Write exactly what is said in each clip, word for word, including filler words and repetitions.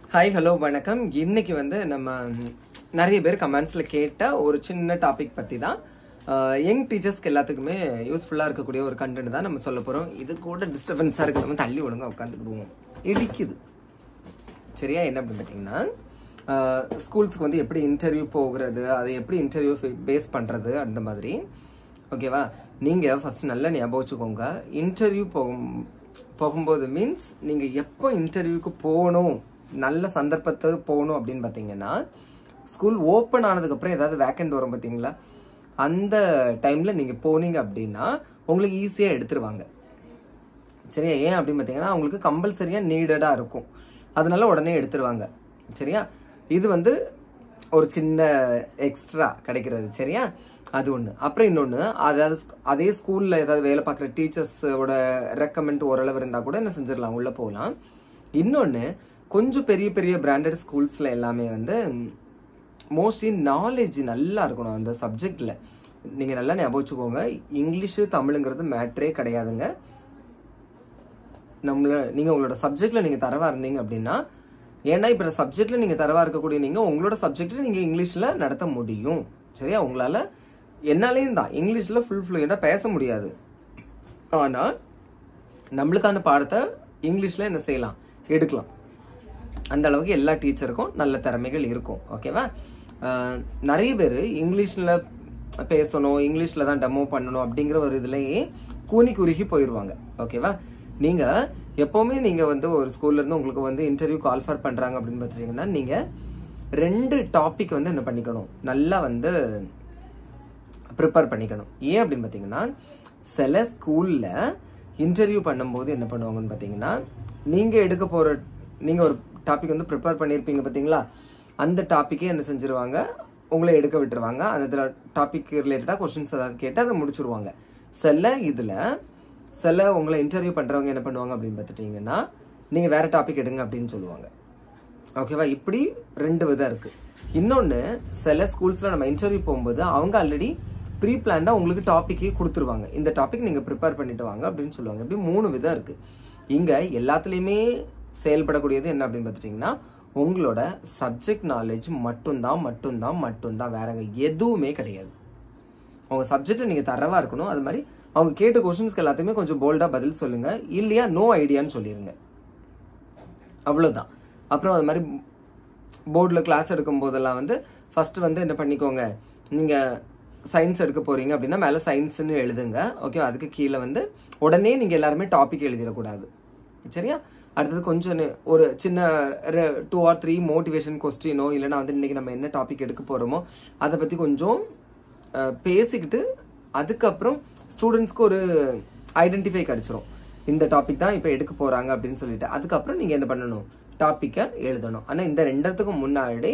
Hi hello வணக்கம். இன்னைக்கு வந்து நம்ம நிறைய பேர் கமெண்ட்ஸ்ல கேட்ட ஒரு சின்ன டாபிக் பத்தி தான் யங் டீச்சர்ஸ்க்கு எல்லாத்துக்குமே யூஸ்ஃபுல்லா இருக்கக்கூடிய ஒரு கண்டென்ட் தான் நம்ம சொல்ல போறோம். இது கூட டிஸ்டர்பன்ஸா இருக்கு, நம்ம தள்ளி ஒழுங்கா உட்காந்துக்கிடுவோம், இடிக்குது. சரியா? என்ன அப்படின்னு பார்த்தீங்கன்னா, ஸ்கூல்ஸ்க்கு வந்து எப்படி இன்டர்வியூ போகிறது, அதை எப்படி இன்டர்வியூ பேஸ் பண்றது அந்த மாதிரி. ஓகேவா? நீங்க ஃபர்ஸ்ட் நல்லா ஞாபகம் வச்சுக்கோங்க. இன்டர்வியூ போகும் போகும்போது மீன்ஸ் நீங்க எப்போ இன்டர்வியூக்கு போகணும், நல்ல சந்தர்ப்பத்துக்கு போகணும் அப்படின்னு பார்த்தீங்கன்னா, ஸ்கூல் ஓப்பன் ஆனதுக்கு அப்புறம் ஏதாவது வேக்கண்ட் வரும் பார்த்தீங்களா, அந்த டைம்ல நீங்க போனீங்க அப்படின்னா உங்களுக்கு ஈஸியா எடுத்துருவாங்க. சரியா? ஏன் அப்படின்னு பார்த்தீங்கன்னா, உங்களுக்கு கம்பல்சரியா நீடடா இருக்கும், அதனால உடனே எடுத்துருவாங்க. சரியா? இது வந்து ஒரு சின்ன எக்ஸ்ட்ரா கிடைக்கிறது. சரியா? அது ஒண்ணு. அப்புறம் இன்னொன்னு, அதாவது அதே ஸ்கூல்ல ஏதாவது வேலை பார்க்குற டீச்சர்ஸோட ரெக்கமெண்ட் ஓரளவு இருந்தா கூட என்ன செஞ்சிடலாம், உள்ள போகலாம். இன்னொன்னு, கொஞ்சம் பெரிய பெரிய பிராண்டட் ஸ்கூல்ஸ்ல எல்லாமே வந்து மோஸ்ட்லி நாலேஜ் நல்லா இருக்கணும் அந்த சப்ஜெக்ட்ல. நீங்க நல்லா ஞாபகம் வச்சுக்கோங்க, இங்கிலீஷ் தமிழுங்கிறது மேட்ரே கிடையாதுங்க. நம்மள நீங்க உங்களோட சப்ஜெக்ட்ல நீங்க தரவா இருந்தீங்க அப்படின்னா, ஏன்னா இப்ப சப்ஜெக்ட்ல நீங்க தரவா இருக்கக்கூடிய நீங்க உங்களோட சப்ஜெக்ட்ல நீங்க இங்கிலீஷ்ல நடத்த முடியும். சரியா? உங்களால என்னாலையும் தான் இங்கிலீஷ்ல ஃபுல் ஃப்ளூயண்டா பேச முடியாது, ஆனா நம்மளுக்கான பாடத்தை இங்கிலீஷ்ல என்ன செய்யலாம், எடுக்கலாம். அந்த அளவுக்கு எல்லா டீச்சருக்கும் நல்ல திறமைகள் இருக்கும். ஓகேவா? நிறைய பேர் இங்கிலீஷ்ல பேசணும், இங்கிலீஷ்ல தான் டெமோ பண்ணணும் அப்படிங்கிற ஒரு இதுலயே கூனி குறுகி போயிடுவாங்க. ஓகேவா? நீங்க எப்பவுமே நீங்க வந்து ஒரு ஸ்கூல்ல இருந்து உங்களுக்கு வந்து இன்டர்வியூ கால்ஃபர் பண்றாங்க அப்படின்னு பாத்தீங்கன்னா, நீங்க ரெண்டு டாபிக் வந்து என்ன பண்ணிக்கணும், நல்லா வந்து ப்ரிப்பேர் பண்ணிக்கணும். ஏன் அப்படின்னு பாத்தீங்கன்னா, சில ஸ்கூல்ல இன்டர்வியூ பண்ணும்போது என்ன பண்ணுவாங்கன்னு பாத்தீங்கன்னா, நீங்க எடுக்க போற நீங்க ஒரு டாபிக் வந்து ப்ரிப்பேர் பண்ணிருப்பீங்க பாத்தீங்களா, அந்த டாபிக்கே என்ன செஞ்சிருவாங்க, உங்களை எடுக்க விட்டுருவாங்க. அந்த டாபிக் ரிலேட்டடா கொஸ்டின்ஸ் ஏதாவது கேட்டு அதை முடிச்சிருவாங்க. சில இதுல சில உங்களை இன்டர்வியூ பண்றவங்க என்ன பண்ணுவாங்க அப்படின்னு பார்த்துட்டீங்கன்னா, நீங்க வேற டாபிக் எடுங்க அப்படின்னு சொல்லுவாங்க. ஓகேவா? இப்படி ரெண்டு விதம் இருக்கு. இன்னொன்னு, சில ஸ்கூல்ஸ்ல நம்ம இன்டர்வியூ போகும்போது அவங்க ஆல்ரெடி ப்ரீ பிளான்டா உங்களுக்கு டாபிக்கே கொடுத்துருவாங்க, இந்த டாபிக் நீங்க ப்ரிப்பேர் பண்ணிட்டு வாங்க அப்படின்னு சொல்லுவாங்க. இப்படி மூணு விதம் இருக்கு. இங்க எல்லாத்துலயுமே செயல்படக்கூடியது என்ன அப்படின்னு பார்த்துட்டீங்கன்னா, உங்களோட சப்ஜெக்ட் நாலேஜ் மட்டும்தான் மட்டும்தான் மட்டும்தான் வேற எதுவுமே கிடையாது. உங்க சப்ஜெக்ட் நீங்க தரவா இருக்கணும். அது மாதிரி அவங்க கேட்ட கொஸ்டின்ஸ்க்கு எல்லாத்தையுமே கொஞ்சம் போல்டா பதில் சொல்லுங்க, இல்லையா நோ ஐடியான்னு சொல்லிருங்க, அவ்வளவுதான். அப்புறம் அது மாதிரி போர்டில் கிளாஸ் எடுக்கும் போதெல்லாம் வந்து ஃபர்ஸ்ட் வந்து என்ன பண்ணிக்கோங்க, நீங்க சயின்ஸ் எடுக்க போறீங்க அப்படின்னா மேல சயின்ஸ்ன்னு எழுதுங்க. ஓகே? அதுக்கு கீழே வந்து உடனே நீங்க எல்லாருமே டாபிக் எழுதிடக்கூடாது. சரியா? அடுத்தது கொஞ்சம் ஒரு சின்ன டூ ஆர் த்ரீ மோட்டிவேஷன் கொஸ்டினோ, இல்லைன்னா வந்து இன்னைக்கு நம்ம என்ன டாபிக் எடுக்க போறோமோ அதை பத்தி கொஞ்சம் பேசிக்கிட்டு, அதுக்கப்புறம் ஸ்டூடெண்ட்ஸ்க்கு ஒரு ஐடென்டிஃபை கிடைச்சிரும், இந்த டாபிக் தான் இப்ப எடுக்க போறாங்க அப்படின்னு சொல்லிட்டு. அதுக்கப்புறம் நீங்க என்ன பண்ணணும், டாபிக்கை எழுதணும். ஆனா இந்த ரெண்டுத்துக்கும் முன்னாடி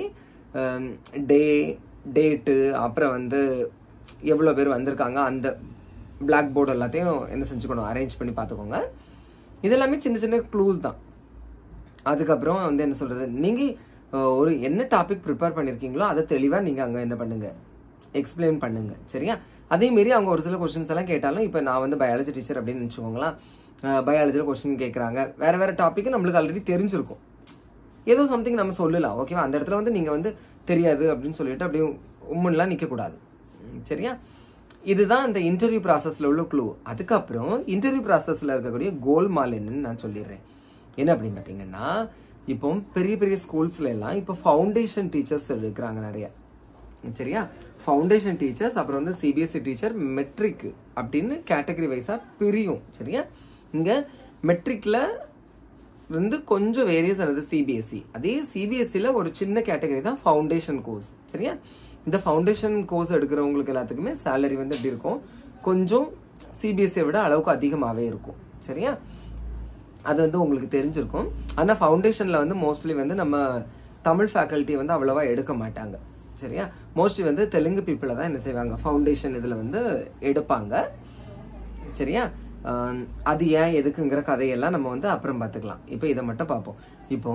டே டேட்டு, அப்புறம் வந்து எவ்வளவு பேர் வந்திருக்காங்க, அந்த பிளாக் போர்டு எல்லாத்தையும் என்ன செஞ்சுக்கணும், அரேஞ்ச் பண்ணி பார்த்துக்கோங்க. இதெல்லாமே சின்ன சின்ன க்ளூஸ் தான். அதுக்கப்புறம் வந்து என்ன சொல்றது, நீங்க ஒரு என்ன டாபிக் ப்ரிப்பேர் பண்ணிருக்கீங்களோ அதை தெளிவா நீங்க அங்க என்ன பண்ணுங்க, எக்ஸ்பிளைன் பண்ணுங்க. சரியா? அதே மாரி அவங்க ஒரு சில கொஸ்டின்ஸ் எல்லாம் கேட்டாலும், இப்ப நான் வந்து பயாலஜி டீச்சர் அப்படின்னு நினைச்சுக்கோங்களா, பயாலஜில கொஸ்டின் கேட்கறாங்க, வேற வேற டாபிக் நம்மளுக்கு ஆல்ரெடி தெரிஞ்சிருக்கும், ஏதோ சம்திங் நம்ம சொல்லலாம். ஓகேவா? அந்த இடத்துல வந்து நீங்க வந்து தெரியாது அப்படின்னு சொல்லிட்டு அப்படியே உம்முன்னுலாம் நிக்க கூடாது. சரியா? இதுதான் இந்த இன்டர்வியூ ப்ராசஸ்ல உள்ள க்ளூ. அதுக்கப்புறம் இன்டர்வியூ ப்ராசஸ்ல இருக்கக்கூடிய கோல்மால் என்னன்னு நான் சொல்லிடுறேன். என்ன அப்படின்னு பாத்தீங்கன்னா, இப்போ பெரிய பெரிய ஸ்கூல்ஸ்ல எல்லாம் இப்போ ஃபவுண்டேஷன் டீச்சர்ஸ் இருக்கிறாங்க நிறைய. சரியா? ஃபவுண்டேஷன் டீச்சர்ஸ், அப்புறம் வந்து சிபிஎஸ்சி டீச்சர், மெட்ரிக் அப்படின்னு கேட்டகரி வைஸா பிரியும். சரியா? இங்க மெட்ரிக்ல வந்து கொஞ்சம் வேரியஸ் ஆனது சிபிஎஸ்சி. அதே சிபிஎஸ்சில ஒரு சின்ன கேட்டகரி தான் ஃபவுண்டேஷன் கோர்ஸ். சரியா? இந்த ஃபவுண்டேஷன் கோர்ஸ் எடுக்கிறவங்களுக்கு எல்லாத்துக்குமே சேலரி வந்து எப்படி இருக்கும், கொஞ்சம் சிபிஎஸ்சியை விட அளவுக்கு அதிகமாகவே இருக்கும். சரியா? அது வந்து உங்களுக்கு தெரிஞ்சிருக்கும். ஆனா ஃபவுண்டேஷன்ல வந்து மோஸ்ட்லி வந்து நம்ம தமிழ் ஃபேக்கல்ட்டி வந்து அவ்வளவா எடுக்க மாட்டாங்க. சரியா? மோஸ்ட்லி வந்து தெலுங்கு பீப்புளை தான் என்ன செய்வாங்க, ஃபவுண்டேஷன் இதுல வந்து எடுப்பாங்க. சரியா? அது ஏன் எதுக்குங்கிற கதையெல்லாம் நம்ம வந்து அப்புறம் பார்த்துக்கலாம். இப்போ இதை மட்டும் பார்ப்போம். இப்போ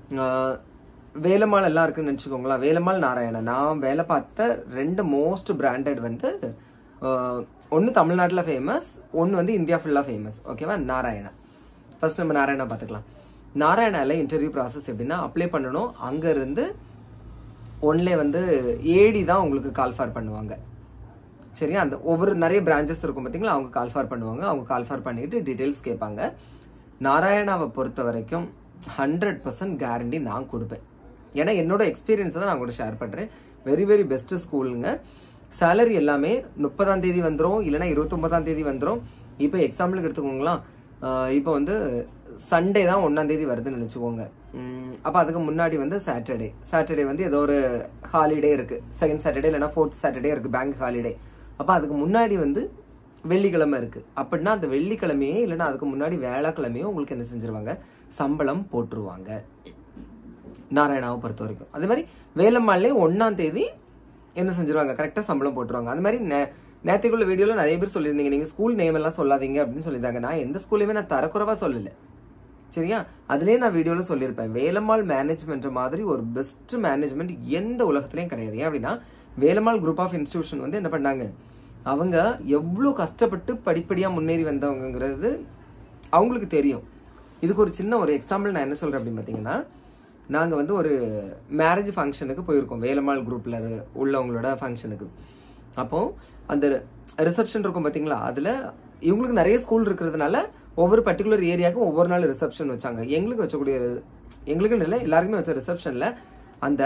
வேலம்மாள் எல்லாம் இருக்குன்னு நினைச்சுக்கோங்களா, வேலம்மாள் நாராயணா, நான் வேலை பார்த்த ரெண்டு மோஸ்ட் பிராண்டட் வந்து ஒன்னு தமிழ்நாட்டில் ஃபேமஸ், ஒன்னு வந்து இந்தியா ஃபுல்லா ஃபேமஸ். ஓகேவா? நாராயணா. ஃபர்ஸ்ட் நம்ம நாராயணா பார்த்துக்கலாம். நாராயணால இன்டர்வியூ ப்ராசஸ் எப்படின்னா அப்ளை பண்ணணும், அங்க இருந்து ஒன்லே வந்து ஏடி தான் உங்களுக்கு கால் ஃபார் பண்ணுவாங்க. சரியா, அந்த ஒவ்வொரு நிறைய பிரான்ச்சஸ் இருக்கும் பார்த்தீங்களா, அவங்க கால் ஃபார் பண்ணுவாங்க. அவங்க கால் ஃபார் பண்ணிட்டு டீடைல்ஸ் கேட்பாங்க. நாராயணாவை பொறுத்த வரைக்கும் ஹண்ட்ரட் பர்சன்ட் கேரண்டி நான் கொடுப்பேன். ஏன்னா என்னோட எக்ஸ்பீரியன்ஸ் தான் நான் கூட ஷேர் பண்றேன். வெரி வெரி பெஸ்ட் ஸ்கூலுங்க. சேலரி எல்லாமே முப்பதாம் தேதி வந்துடும், இல்லைன்னா இருபத்தி ஒன்பதாம் தேதி வந்துடும். இப்போ எக்ஸாம்பிளுக்கு எடுத்துக்கோங்களா, இப்போ வந்து சண்டே தான் ஒன்னாம் தேதி வருதுன்னு நினைச்சுக்கோங்க. அப்ப அதுக்கு முன்னாடி வந்து சாட்டர்டே சாட்டர்டே வந்து ஏதோ ஒரு ஹாலிடே இருக்கு, செகண்ட் சாட்டர்டே இல்லைன்னா ஃபோர்த் சாட்டர்டே இருக்கு, பேங்க் ஹாலிடே. அப்ப அதுக்கு முன்னாடி வந்து வெள்ளிக்கிழமை இருக்கு. அப்படின்னா அந்த வெள்ளிக்கிழமையே இல்லைன்னா அதுக்கு முன்னாடி வேலைக்கிழமையோ உங்களுக்கு என்ன செஞ்சிருவாங்க, சம்பளம் போட்டுருவாங்க நாராயணாவை பொறுத்த வரைக்கும். அதே மாதிரி வேலம்மாள்லயே ஒன்னாம் தேதி என்ன செஞ்சிருவாங்க, கரெக்டா சம்பளம் போட்டுருவாங்க. அது மாதிரி நேற்றுக்குள்ள வீடியோல நிறைய பேர் சொல்லியிருந்தீங்க, நீங்க ஸ்கூல் நேம் எல்லாம் சொல்லாதீங்க அப்படின்னு சொல்லியிருந்தாங்க. நான் எந்த ஸ்கூலையுமே நான் தரக்குறைவா சொல்லல, சரியா. அதுலயே நான் வீடியோல சொல்லியிருப்பேன், வேலம்மாள் மேனேஜ்மெண்ட் மாதிரி ஒரு பெஸ்ட் மேனேஜ்மெண்ட் எந்த உலகத்திலயும் கிடையாது. ஏன் அப்படின்னா வேலம்மாள் குரூப் ஆஃப் இன்ஸ்டிடியூஷன் வந்து என்ன பண்ணாங்க, அவங்க எவ்வளவு கஷ்டப்பட்டு படிப்படியா முன்னேறி வந்தவங்கிறது அவங்களுக்கு தெரியும். இதுக்கு ஒரு சின்ன ஒரு எக்ஸாம்பிள் நான் என்ன சொல்றேன் அப்படின்னு பாத்தீங்கன்னா, நாங்க வந்து ஒரு மேரேஜ் ஃபங்க்ஷனுக்கு போயிருக்கோம், வேலம்மாள் குரூப்ல உள்ளவங்களோட ஃபங்க்ஷனுக்கு. அப்போ அந்த ரிசப்ஷன் இருக்கும் பாத்தீங்களா, அதுல இவங்களுக்கு நிறைய ஸ்கூல் இருக்கிறதுனால ஒவ்வொரு பர்டிகுலர் ஏரியாவுக்கும் ஒவ்வொரு நாள் ரிசப்ஷன் வச்சாங்க. எங்களுக்கு வச்சக்கூடிய, எங்களுக்குன்னு இல்லை எல்லாருக்குமே வச்ச ரிசப்ஷன்ல அந்த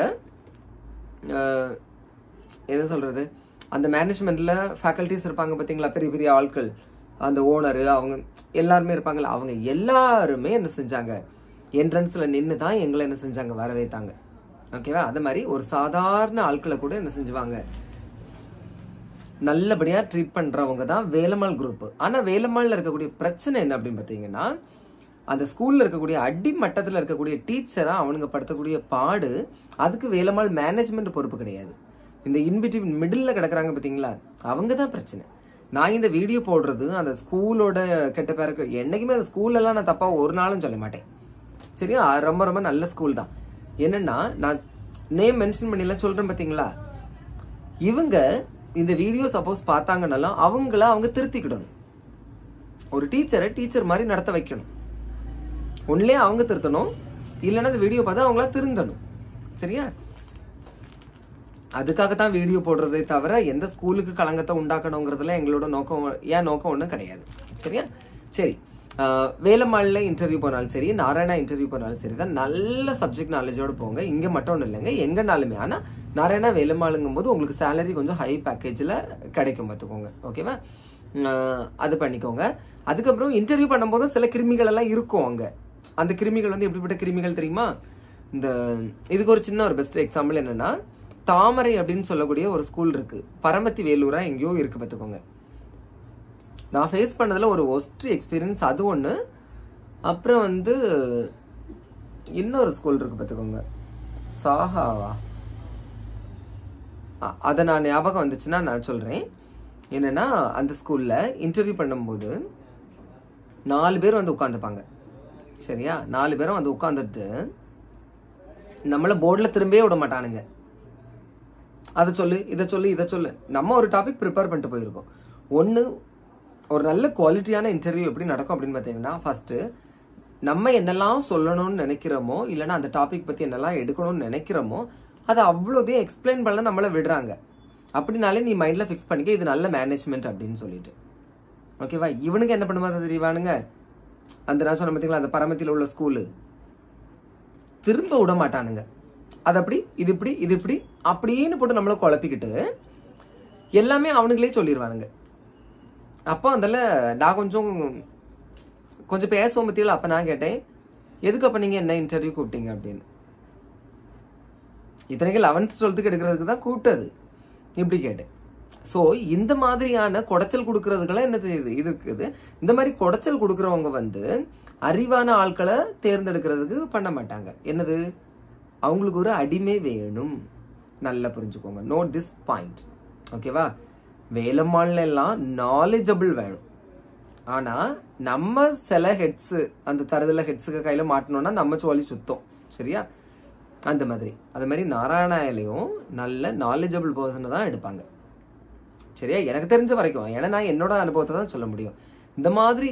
என்ன சொல்றது, அந்த மேனேஜ்மெண்ட்ல ஃபேக்கல்டிஸ் இருப்பாங்க பாத்தீங்களா, பெரிய பெரிய ஆட்கள், அந்த ஓனரு அவங்க எல்லாருமே இருப்பாங்கல்ல, அவங்க எல்லாருமே என்ன செஞ்சாங்க, என்ட்ரன்ஸ்ல நின்று தான் எங்களை என்ன செஞ்சாங்க, வரவேத்தாங்க. ஓகேவா. அது மாதிரி ஒரு சாதாரண ஆட்களை கூட என்ன செஞ்சுவாங்க, நல்லபடியா ட்ரீட் பண்றவங்க தான் வேலம்மாள் குரூப். ஆனா வேலம்மாள்ல இருக்கக்கூடிய பிரச்சனை என்ன அப்படின்னு பாத்தீங்கன்னா, அந்த ஸ்கூல்ல இருக்கக்கூடிய அடி மட்டத்துல இருக்கக்கூடிய டீச்சரா அவனுங்க படுத்தக்கூடிய பாடு, அதுக்கு வேலம்மாள் மேனேஜ்மெண்ட் பொறுப்பு கிடையாது. இந்த இன்பிட்வீன் மிடில்ல கிடக்குறாங்க பாத்தீங்களா, அவங்க தான் பிரச்சனை. நான் இந்த வீடியோ போடுறது அந்த ஸ்கூலோட கெட்ட பேருக்கு, என்னைக்குமே அந்த ஸ்கூல்ல எல்லாம் நான் தப்பா ஒரு நாளும் சொல்ல மாட்டேன், சரியா. ரொம்ப ரொம்ப நல்ல ஸ்கூல் தான். என்னன்னா நான் நேம் மென்ஷன் பண்ணி எல்லாம் சொல்றேன் பாத்தீங்களா, இவங்க இந்த வீடியோ சப்போஸ் பார்த்தாங்கன்னாலும் அவங்கள அவங்க திருத்திக்கிடணும். ஒரு டீச்சரை டீச்சர் மாதிரி நடத்த வைக்கணும். ஒன்லே அவங்க திருத்தணும், இல்லைன்னா இந்த வீடியோ பார்த்தா அவங்கள திருந்தணும், சரியா. அதுக்காகத்தான் வீடியோ போடுறதே தவிர எந்த ஸ்கூலுக்கு களங்கத்தை உண்டாக்கணுங்கிறதுல எங்களோட நோக்கம், ஏன் நோக்கம் ஒன்றும் கிடையாது, சரியா. சரி, வேலம்மாள்ல இன்டர்வியூ போனாலும் சரி, நாராயணா இன்டர்வியூ போனாலும் சரி தான் நல்ல சப்ஜெக்ட் நாலேஜோட போங்க. இங்க மட்டும் ஒன்றும் இல்லைங்க, எங்கனாலுமே. ஆனா நாராயணா வேலம்மாளுங்கும் போது உங்களுக்கு சேலரி கொஞ்சம் ஹை பேக்கேஜ்ல கிடைக்கும் பார்த்துக்கோங்க, ஓகேவா. அது பண்ணிக்கோங்க. அதுக்கப்புறம் இன்டர்வியூ பண்ணும்போது சில கிருமிகள் எல்லாம் இருக்கும் அங்க. அந்த கிருமிகள் வந்து எப்படிப்பட்ட கிருமிகள் தெரியுமா, இந்த இதுக்கு ஒரு சின்ன ஒரு பெஸ்ட் எக்ஸாம்பிள் என்னன்னா, தாமரை அப்படின்னு சொல்லக்கூடிய ஒரு ஸ்கூல் இருக்கு, பரமத்தி வேலூரா எங்கேயோ இருக்கு பார்த்துக்கோங்க. நான் ஃபேஸ் பண்ணதுல ஒரு ஒஸ்ட் எக்ஸ்பீரியன்ஸ் அது ஒண்ணு. அப்புறம் வந்து இன்னொரு ஸ்கூல் இருக்கு பார்த்துக்கோங்க, சாஹாவா, அதை நான் ஞாபகம் வந்துச்சுன்னா நான் சொல்றேன். என்னன்னா அந்த ஸ்கூல்ல இன்டர்வியூ பண்ணும்போது நாலு பேர் வந்து உட்காந்துப்பாங்க, சரியா. நாலு பேரும் வந்து உட்காந்துட்டு நம்மள போர்டுல திரும்பவே விட மாட்டானுங்க. அதை சொல்லு, இதை சொல்லு, இதை சொல்லு. நம்ம ஒரு டாபிக் ப்ரிப்பேர் பண்ணிட்டு போயிருக்கோம். ஒன்னு, ஒரு நல்ல குவாலிட்டியான இன்டர்வியூ எப்படி நடக்கும் அப்படின்னு பாத்தீங்கன்னா, ஃபர்ஸ்ட் நம்ம என்னெல்லாம் சொல்லணும்னு நினைக்கிறோமோ, இல்லைன்னா அந்த டாபிக் பத்தி என்னெல்லாம் எடுக்கணும்னு நினைக்கிறோமோ அதை அவ்வளோதையும் எக்ஸ்பிளைன் பண்ண நம்மள விடுறாங்க. அப்படின்னாலே நீ மைண்ட்ல ஃபிக்ஸ் பண்ணிக்க, இது நல்ல மேனேஜ்மெண்ட் அப்படின்னு சொல்லிட்டு, ஓகேவா. இவனுக்கு என்ன பண்ணுவாங்க தெரியுவானுங்க, அந்த நான் சொன்ன பார்த்தீங்களா அந்த பரமத்தில உள்ள ஸ்கூலு, திரும்ப விட மாட்டானுங்க. அது அப்படி, இது இப்படி, இது இப்படி அப்படின்னு போட்டு நம்மள குழப்பிக்கிட்டு எல்லாமே அவனுங்களே சொல்லிடுவானுங்க. அப்போ அதில் நான் கொஞ்சம் கொஞ்சம் பேசுவோம் பத்தியில. அப்ப நான் கேட்டேன், எதுக்கு அப்ப நீங்க என்ன இன்டர்வியூ கூப்பிட்டீங்க அப்படின்னு. இத்தனைக்கு லெவன்த் டுவெல்த்துக்கு எடுக்கிறதுக்கு தான் கூப்பிட்டது, இப்படி கேட்டேன். ஸோ இந்த மாதிரியான குடைச்சல் கொடுக்கறதுக்கெல்லாம் என்ன தெரியுது இது இருக்குது. இந்த மாதிரி குடைச்சல் கொடுக்கறவங்க வந்து அறிவான ஆட்களை தேர்ந்தெடுக்கிறதுக்கு பண்ண மாட்டாங்க. என்னது, அவங்களுக்கு ஒரு அடிமை வேணும். நல்லா புரிஞ்சுக்கோங்க, நோட் திஸ் பாயிண்ட், ஓகேவா. வேலம்மாள்ல எல்லாம் நாலேஜபிள் வேணும். ஆனா நம்ம சில ஹெட்ஸ் அந்த தருதல ஹெட்ஸுக்கு கையில மாட்டணும்னா நம்ம சோழி சுத்தம், சரியா. அந்த மாதிரி அது மாதிரி நாராயணாயிலையும் நல்ல நாலேஜபிள் பர்சனை தான் எடுப்பாங்க, சரியா. எனக்கு தெரிஞ்ச வரைக்கும், ஏன்னா நான் என்னோட அனுபவத்தை தான் சொல்ல முடியும். இந்த மாதிரி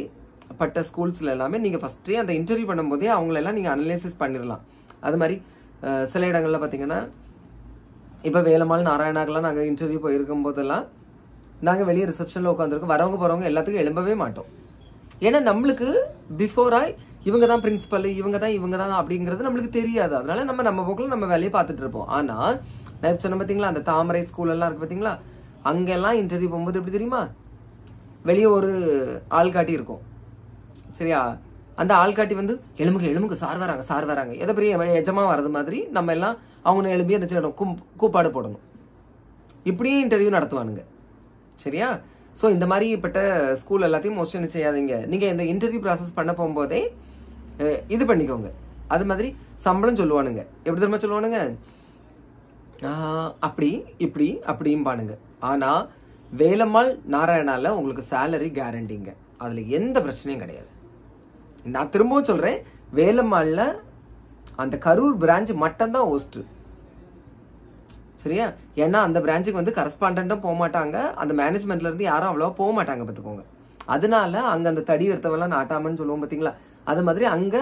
பட்ட ஸ்கூல்ஸ்ல எல்லாமே நீங்க ஃபர்ஸ்டே அந்த இன்டர்வியூ பண்ணும்போதே அவங்களெல்லாம் நீங்க அனலைசிஸ் பண்ணிடலாம். அது மாதிரி சில இடங்கள்ல பாத்தீங்கன்னா இப்ப வேலம்மாள் நாராயணாக்கெல்லாம் நாங்க இன்டர்வியூ போயிருக்கும் போதெல்லாம் நாங்க வெளியே ரிசப்ஷன்ல உட்காந்துருக்கோம். வரவங்க போறவங்க எல்லாத்துக்கும் எழும்பவே மாட்டோம். ஏன்னா நம்மளுக்கு பிஃபோரா இவங்க தான் பிரின்சிபல், இவங்க தான் இவங்க தான் அப்படிங்கிறது நம்மளுக்கு தெரியாது. அதனால நம்ம நம்ம போக்குல நம்ம வேலையை பார்த்துட்டு இருப்போம். ஆனா நான் சொன்ன பாத்தீங்களா அந்த தாமரை ஸ்கூல் எல்லாம் இருக்கு பாத்தீங்களா, அங்கெல்லாம் இன்டர்வியூ போகும்போது எப்படி தெரியுமா, வெளியே ஒரு ஆள்காட்டி இருக்கும் சரியா, அந்த ஆள்காட்டி வந்து எலும்புக்கு எலும்புக்கு சார் வராங்க சார் வராங்க எதை பெரிய எஜமா வர்றது மாதிரி நம்ம எல்லாம் அவங்க எழுப்பி என்ன செய்யணும், கூப்பாடு போடணும். இப்படியே இன்டர்வியூ நடத்துவானுங்க சரியா. ஸோ இந்த மாதிரிப்பட்ட ஸ்கூல் எல்லாத்தையும் மோஸ்ட்லி என்ன செய்யாதீங்க. நீங்க இந்த இன்டர்வியூ ப்ராசஸ் பண்ண போகும்போதே இது பண்ணிக்கோங்க. அது மாதிரி சம்பளம் சொல்லுவானுங்க. எப்படி தெரியுமா சொல்லுவானுங்க, அப்படி இப்படி அப்படியும் பானுங்க. ஆனா வேலம்மாள் நாராயணால உங்களுக்கு சேலரி கேரண்டிங்க, அதுல எந்த பிரச்சனையும் கிடையாது. நான் திரும்பவும் சொல்றேன், வேலம்மாள்ல அந்த கரூர் பிரான்ச் மட்டும் தான் ஹோஸ்ட் சரியா. ஏன்னா அந்த பிரான்ச்சுக்கு வந்து கரஸ்பாண்டும் போக மாட்டாங்க, அந்த மேனேஜ்மெண்ட்ல இருந்து யாரும் அவ்வளவா போக மாட்டாங்க பாத்துக்கோங்க. அதனால அங்க அந்த தடி எடுத்தவெல்லாம் நாட்டாமன்னு சொல்லுவோம் பாத்தீங்களா, அது மாதிரி அங்க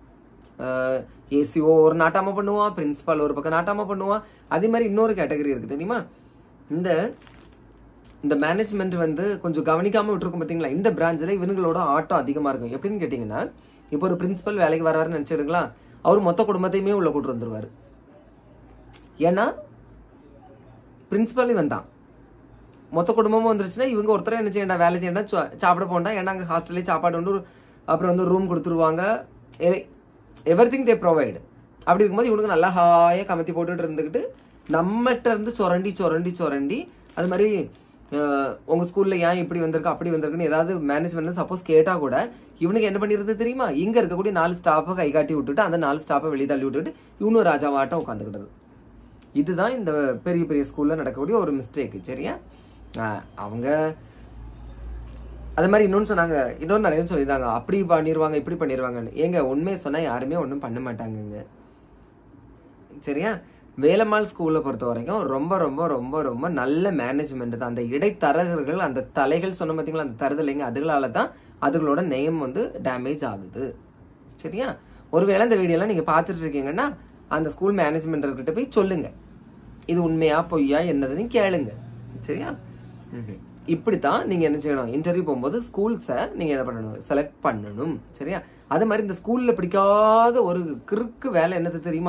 ஏசிஓ ஒரு நாட்டாம பண்ணுவான், பிரின்சிபால் ஒரு பக்கம் நாட்டாம பண்ணுவான். அதே மாதிரி இன்னொரு கேட்டகரி இருக்கு தெரியுமா, இந்த இந்த மேனேஜ்மெண்ட் வந்து கொஞ்சம் கவனிக்காம விட்டுருக்கும் பாத்தீங்களா, இந்த பிரான்ச்ல இவங்களோட ஆட்டம் அதிகமா இருக்கும். எப்படின்னு கேட்டீங்கன்னா, இப்போ ஒரு பிரின்சிபல் வேலைக்கு வராருன்னு நினைச்சிடுங்களா, அவர் மொத்த குடும்பத்தையுமே உள்ள கூட்டு வந்துருவாரு. ஏன்னா பிரின்சிபல் இவன் தான், மொத்த குடும்பமும் வந்துருச்சுன்னா இவங்க ஒருத்தர என்ன செய்யண்டா, வேலை செய்யண்டா, சாப்பிட போண்டா. ஏன்னா அங்க ஹாஸ்டல்லே சாப்பாடு உண்டு, அப்புறம் வந்து ரூம் கொடுத்துருவாங்க, எவ்ரி திங் தே ப்ரொவைடு. அப்படி இருக்கும்போது இவனுக்கு நல்லா ஹாயா கமத்தி போட்டுட்டு இருந்துக்கிட்டு நம்மகிட்ட இருந்து சொரண்டி சொரண்டி சொரண்டி அது மாதிரி உங்க ஸ்கூல்ல ஏன் இப்படி வந்திருக்கு அப்படி வந்திருக்குன்னு ஏதாவது மேனேஜ்மெண்ட்ல சப்போஸ் கேட்டா கூட இவனுக்கு என்ன பண்ணிருது தெரியுமா, இங்க இருக்கக்கூடிய நாலு ஸ்டாஃபை கை காட்டி விட்டுட்டு அந்த நாலு ஸ்டாஃபை வெளியே தள்ளி விட்டுட்டு இவனும் ராஜாவாட்டம் உட்காந்துக்கிட்டது. இதுதான் இந்த பெரிய பெரிய ஸ்கூல்ல நடக்கக்கூடிய ஒரு மிஸ்டேக் சரியா. அவங்க அது மாதிரி இன்னொன்னு சொன்னாங்க, இன்னொன்னு நிறைய சொல்லியிருந்தாங்க, அப்படி பண்ணிடுவாங்க இப்படி பண்ணிடுவாங்கன்னு. ஏங்க உண்மையை சொன்னா யாருமே ஒன்றும் பண்ண மாட்டாங்கங்க சரியா. வேலம்மாள் ஸ்கூல்ல பொறுத்த வரைக்கும் ரொம்ப ரொம்ப ரொம்ப ரொம்ப நல்ல மேனேஜ்மெண்ட் தான். அந்த இடைத்தரகர்கள் அந்த தலைகள் சொன்ன பார்த்தீங்களா, அந்த தருதலைங்க, அதுகளால தான் அதுகளோட நேம் வந்து டேமேஜ் ஆகுது சரியா. ஒருவேளை இந்த வீடியோலாம் நீங்க பார்த்துட்டு இருக்கீங்கன்னா அந்த ஸ்கூல் மேனேஜ்மெண்ட் கிட்ட போய் சொல்லுங்க, இது உண்மையா பொய்யா என்னதுன்னு கேளுங்க சரியா. இப்படித்தான் நீங்க என்ன செய்யணும், இன்டர்வியூ போகும்போது ஸ்கூல்ஸை நீங்க என்ன பண்ணணும், செலக்ட் பண்ணணும் சரியா. அது மாதிரி இந்த ஸ்கூல்ல பிடிக்காத ஒரு கிறுக்கு வேலை என்னது தெரியுமா,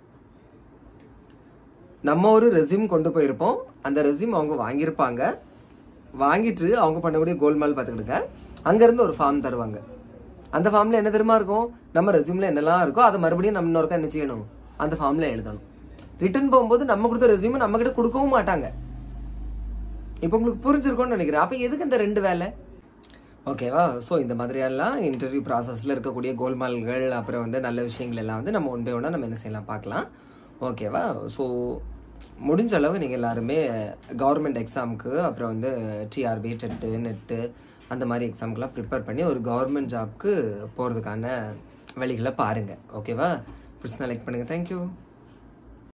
நம்ம ஒரு ரெஸ்யூம் கொண்டு போயிருப்போம், அந்த ரெஸ்யூம் அவங்க வாங்கியிருப்பாங்க, வாங்கிட்டு அவங்க பண்ணக்கூடிய கோல்மால் பார்த்துக்கிடுங்க, அங்க இருந்து ஒரு ஃபார்ம் தருவாங்க. அந்த ஃபார்ம்ல என்ன தெரியுமா இருக்கும், நம்ம ரெஸ்யூம்ல என்னெல்லாம் இருக்கோ அதை மறுபடியும் நம்ம இன்னொருக்கா என்ன செய்யணும், அந்த ஃபார்ம்ல எழுதணும். ரிட்டர்ன் போகும்போது நம்ம கொடுத்த ரெஸ்யூம் நம்ம கிட்ட கொடுக்கவும் மாட்டாங்க. இப்ப உங்களுக்கு புரிஞ்சிருக்கும்னு நினைக்கிறேன். அப்ப எதுக்கு இந்த ரெண்டு வேலை, ஓகேவா. ஸோ இந்த மாதிரியெல்லாம் இன்டர்வியூ ப்ராசஸ்ல இருக்கக்கூடிய கோல்மால்கள் அப்புறம் வந்து நல்ல விஷயங்கள் எல்லாம் வந்து நம்ம ஒன் பை ஒன்னா நம்ம என்ன செய்யலாம் பார்க்கலாம் ஓகேவா. ஸோ முடிஞ்ச அளவு நீங்கள் எல்லாருமே கவர்மெண்ட் எக்ஸாமுக்கு அப்புறம் வந்து டிஆர்பி டெட்டு நெட்டு அந்த மாதிரி எக்ஸாமுக்கெல்லாம் ப்ரிப்பேர் பண்ணி ஒரு கவர்மெண்ட் ஜாப்க்கு போகிறதுக்கான வழிகளை பாருங்கள் ஓகேவா. பிடிச்சா லைக் பண்ணுங்கள். தேங்க்யூ.